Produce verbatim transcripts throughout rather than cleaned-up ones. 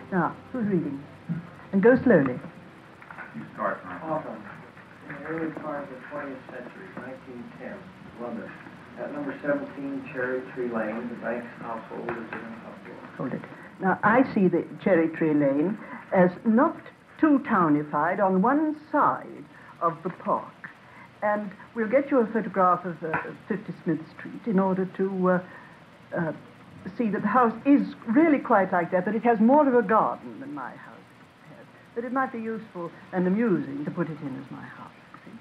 Now, who's reading? And go slowly. You start, Frank. Often, in the early part of the twentieth century, nineteen ten, London, at number seventeen Cherry Tree Lane, the Banks household is in an uproar. Hold it. Now, I see the Cherry Tree Lane as not too townified on one side of the park. And we'll get you a photograph of uh, fifty Smith Street in order to uh, uh, see that the house is really quite like that, but it has more of a garden than my house has. But it might be useful and amusing to put it in as my house. See?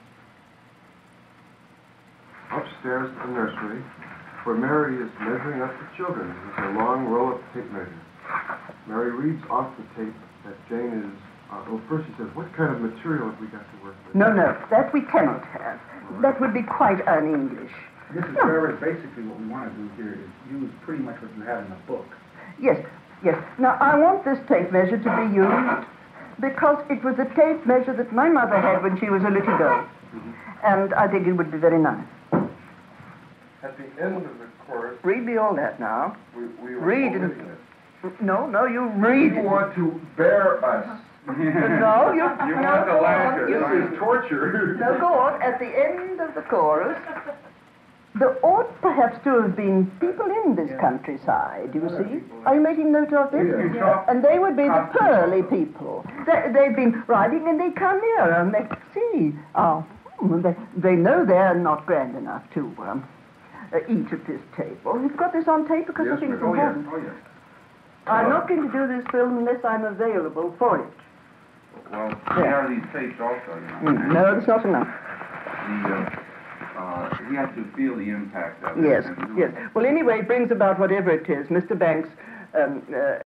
Upstairs to the nursery, where Mary is measuring up the children with a long roll of tape measure. Mary reads off the tape that Jane is, uh, oh, first she says, what kind of material have we got to work with? No, no, that we cannot have. That would be quite un-English. Missus Ferris, basically what we want to do here is use pretty much what you have in the book. Yes, yes. Now, I want this tape measure to be used because it was a tape measure that my mother had when she was a little girl. Mm-hmm. And I think it would be very nice. At the end of the chorus, read me all that now. we, we were read it. it. No, no, you read You it. want to bear us. No, you... You no, want the go laughter. on, you- This is torture. No, go on. At the end of the chorus, there ought perhaps to have been people in this countryside, you see. Are you making note of this? Yes, yes. And they would be the Constable. pearly people. They, they've been riding and they come here and they see. Oh, hmm, they, they know they're not grand enough to um, uh, eat at this table. You've got this on tape because I Yes, think it's ma'am. Oh, yes. important. Oh, yes. I'm not going to do this film unless I'm available for it. Well, Yeah. we have these tapes also, you know. Mm, no, it's not enough. The, uh, uh, we have to feel the impact of it. Yes, and do yes. it. Well, anyway, it brings about whatever it is. Mister Banks um, uh,